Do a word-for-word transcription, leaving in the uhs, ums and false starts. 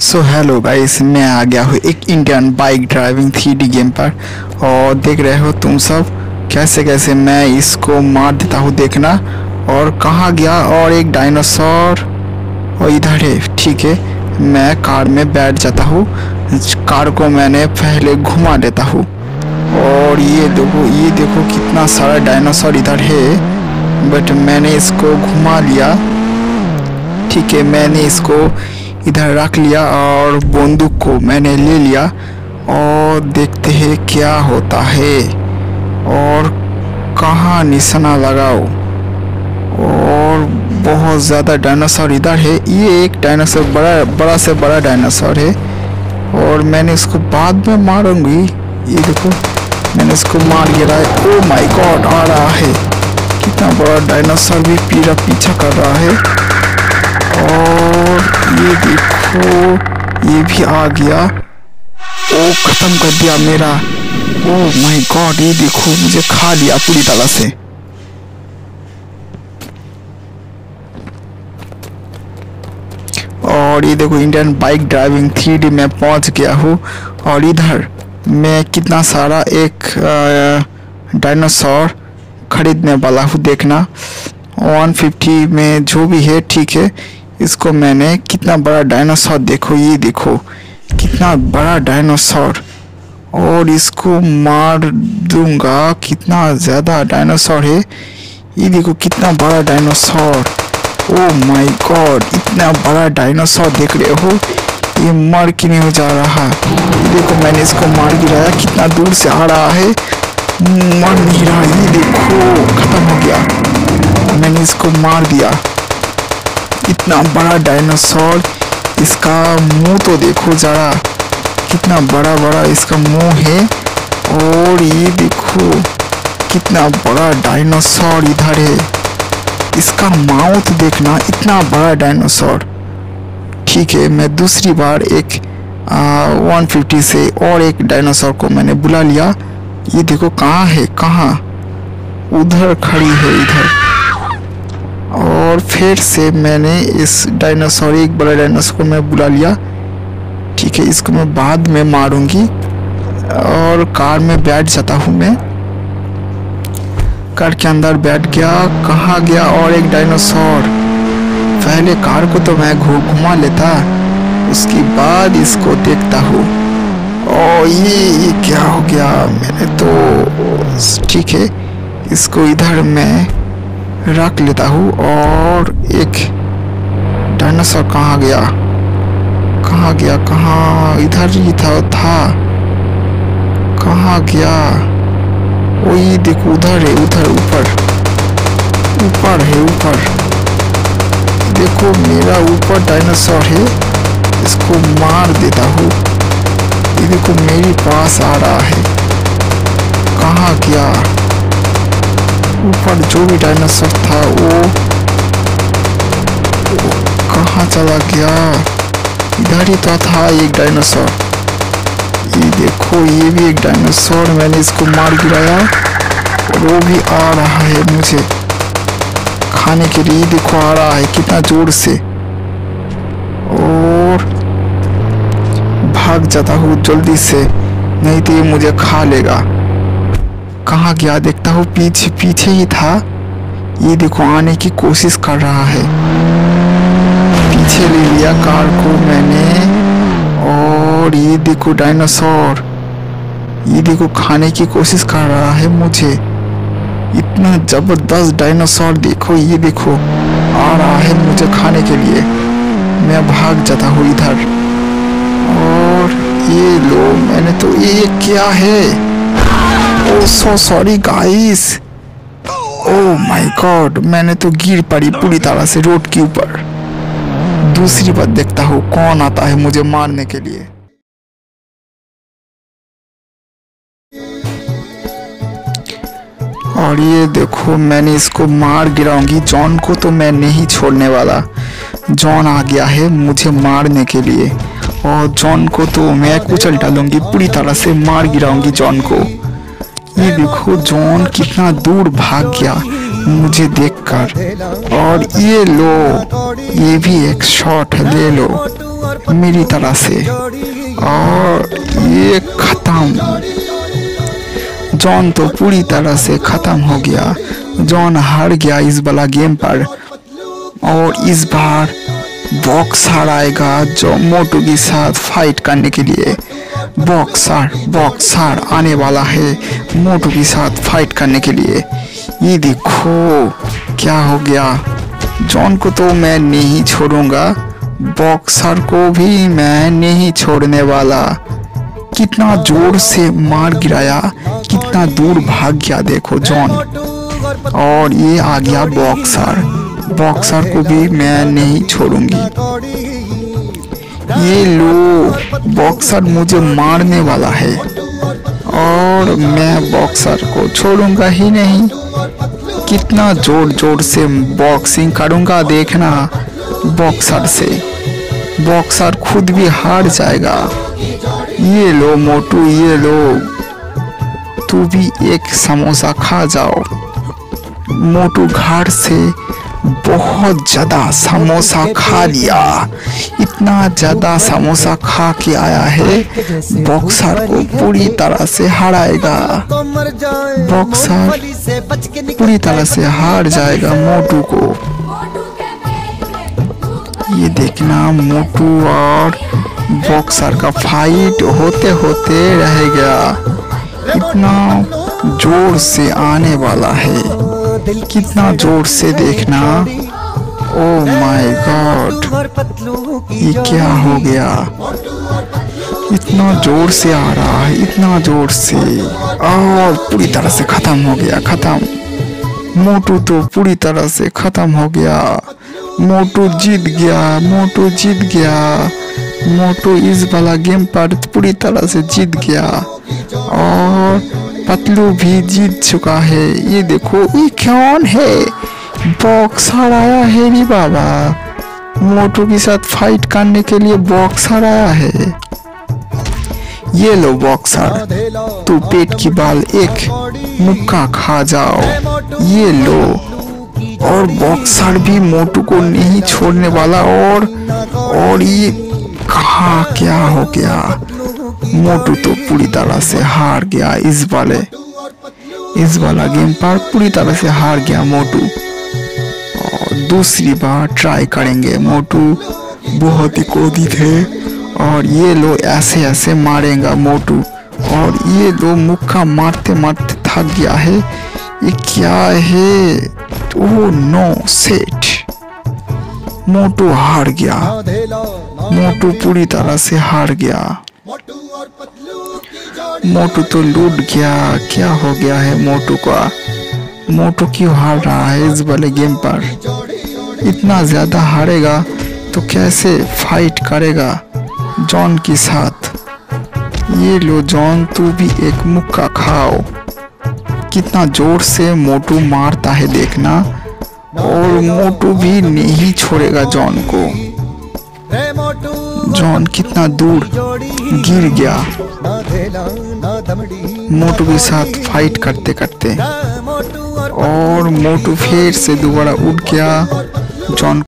So hello guys, मैं आ गया हूँ एक Indian bike driving three D game पर। और देख रहे हो तुम सब कैसे कैसे मैं इसको मार देता हूँ, देखना। और कहाँ गया? और एक डायनासोर और इधर है। ठीक है, मैं कार में बैठ जाता हूँ। कार को मैंने पहले घुमा लेता हूँ। और ये देखो ये देखो कितना सारा डायनासोर इधर है, बट मैंने इसको घुमा लिया। ठीक है, मैंने इसको इधर रख लिया और बंदूक को मैंने ले लिया। और देखते हैं क्या होता है और कहाँ निशाना लगाओ। और बहुत ज़्यादा डायनासोर इधर है। ये एक डायनासोर बड़ा बड़ा से बड़ा डायनासोर है और मैंने इसको बाद में मारूंगी। ये देखो मैंने इसको मार गिरा है। ओ माय गॉड, आ रहा है। कितना बड़ा डायनासोर भी पीछा पीछा कर रहा है। और ये देखो ये भी आ गया। ओ खत्म कर दिया मेरा। ओ माय गॉड, ये देखो मुझे खा लिया पूरी तरह से। और ये देखो Indian bike driving three D में पहुंच गया हूँ। और इधर मैं कितना सारा एक डायनासोर खरीदने वाला हूँ, देखना। वन फिफ्टी में जो भी है, ठीक है। इसको मैंने कितना बड़ा डायनासोर देखो, ये देखो कितना बड़ा डायनासोर। और इसको मार दूंगा। कितना ज़्यादा डायनासोर है, ये देखो कितना बड़ा डायनासोर। ओ माय गॉड, इतना बड़ा डायनासोर देख रहे हो। ये मर के नहीं हो जा रहा। ये देखो मैंने इसको मार गिराया, कितना दूर से आ रहा है, मर नहीं रहा। ये देखो खत्म हो गया, मैंने इसको मार दिया। इतना बड़ा डायनासोर, इसका मुंह तो देखो जरा, कितना बड़ा बड़ा इसका मुंह है। और ये देखो कितना बड़ा डायनासोर इधर है, इसका माउथ देखना, इतना बड़ा डायनासोर। ठीक है, मैं दूसरी बार एक वन फिफ्टी से और एक डायनासोर को मैंने बुला लिया। ये देखो कहाँ है, कहाँ? उधर खड़ी है, इधर। और फिर से मैंने इस डायनासोर, एक बड़ा डायनासोर को मैं बुला लिया। ठीक है, इसको मैं बाद में मारूंगी। और कार में बैठ जाता हूँ मैं। कार के अंदर बैठ गया। कहाँ गया? और एक डायनासोर। पहले कार को तो मैं घुमा लेता, उसके बाद इसको देखता हूँ। और ये ये क्या हो गया? मैंने तो ठीक है, इसको इधर मैं रख लेता हूँ। और एक डायनासोर कहाँ गया? कहाँ गया? कहाँ? इधर ही था था कहाँ गया? ओ ये देखो उधर है, उधर ऊपर ऊपर है, ऊपर देखो मेरा ऊपर डायनासोर है। इसको मार देता हूँ। ये देखो मेरे पास आ रहा है। कहाँ गया? ऊपर जो भी डायनासोर था वो, वो कहाँ चला गया? इधर ही तो था एक डायनासोर। ये देखो ये भी एक डायनासोर, मैंने इसको मार गिराया और वो भी आ रहा है मुझे खाने के लिए। देखो आ रहा है कितना जोर से। और भाग जाता हूँ जल्दी से, नहीं तो ये मुझे खा लेगा। कहाँ गया? देखता हूँ पीछे पीछे ही था। ये देखो आने की कोशिश कर रहा है। पीछे ले लिया कार को मैंने। और ये देखो डायनासोर, ये देखो खाने की कोशिश कर रहा है मुझे। इतना जबरदस्त डायनासोर देखो, ये देखो आ रहा है मुझे खाने के लिए। मैं भाग जाता हूँ इधर। और ये लो, मैंने तो ये क्या है? Oh so sorry guys. Oh my God, मैंने तो गिर पड़ी पूरी तरह से रोड के ऊपर। दूसरी बार देखता हूँ कौन आता है मुझे मारने के लिए। और ये देखो मैंने इसको मार गिराऊंगी। जॉन को तो मैं नहीं छोड़ने वाला। जॉन आ गया है मुझे मारने के लिए। और जॉन को तो मैं कुचल डालूंगी, पूरी तरह से मार गिराऊंगी जॉन को। ये देखो जॉन कितना दूर भाग गया मुझे देखकर। और ये लो, ये भी एक शॉट ले लो। मेरी तरह से। और ये खत्म, जॉन तो पूरी तरह से खत्म हो गया। जॉन हार गया इस वाला गेम पर। और इस बार बॉक्सर आएगा जो मोटू के साथ फाइट करने के लिए। बॉक्सर बॉक्सर आने वाला है मोटू के साथ फाइट करने के लिए। ये देखो क्या हो गया। जॉन को तो मैं नहीं छोड़ूंगा, बॉक्सर को भी मैं नहीं छोड़ने वाला। कितना जोर से मार गिराया, कितना दूर भाग गया देखो जॉन। और ये आ गया बॉक्सर, बॉक्सर को भी मैं नहीं छोड़ूंगी। ये लो, बॉक्सर मुझे मारने वाला है और मैं बॉक्सर को छोड़ूंगा ही नहीं। कितना जोर जोर से बॉक्सिंग करूंगा देखना बॉक्सर से। बॉक्सर खुद भी हार जाएगा। ये लो मोटू, ये लो, तू भी एक समोसा खा जाओ। मोटू घर से बहुत ज्यादा समोसा खा लिया। इतना ज्यादा समोसा खा के आया है, बॉक्सर को पूरी तरह से हराएगा। बॉक्सर पूरी तरह से हार जाएगा मोटू को। ये देखना मोटू और बॉक्सर का फाइट होते होते रह गया। इतना जोर से आने वाला है, कितना जोर से देखना। ओह माय गॉड, ये क्या हो गया। इतना जोर से आ रहा है, इतना जोर से। और पूरी तरह से खत्म हो गया, खत्म। मोटू तो पूरी तरह से खत्म हो गया। मोटू जीत गया, मोटू जीत गया। मोटू इस वाला गेम पर पूरी तरह से जीत गया। और पतलू भी जीत चुका है। ये देखो, ये कौन है? बॉक्सर आया है रे बाबा, मोटू के साथ फाइट करने के लिए बॉक्सर आया है। ये लो बॉक्सर, तू पेट की बाल एक मुक्का खा जाओ। ये लो। और बॉक्सर भी मोटू को नहीं छोड़ने वाला। और और ये कहाँ क्या हो गया। मोटू तो पूरी तरह से हार गया इस वाले इस वाला गेम पर पूरी तरह से हार गया मोटू। और दूसरी बार ट्राई करेंगे। मोटू बहुत ही क्रोधित है। और ये लोग ऐसे ऐसे मारेगा मोटू। और ये लोग मुक्का मारते मारते थक गया है। ये क्या है? ओह नो सेट, मोटू हार गया। मोटू पूरी तरह से हार गया। मोटू तो लूट गया। क्या हो गया है मोटू का? मोटू क्यों हार रहा है इस वाले गेम पर? इतना ज्यादा हारेगा तो कैसे फाइट करेगा जॉन के साथ? ये लो जॉन, तू भी एक मुक्का खाओ। कितना जोर से मोटू मारता है देखना। और मोटू भी नहीं छोड़ेगा जॉन को। जॉन कितना दूर गिर गया मोटू के साथ फाइट करते करते। और मोटू फिर से दोबारा उठ गया। जॉन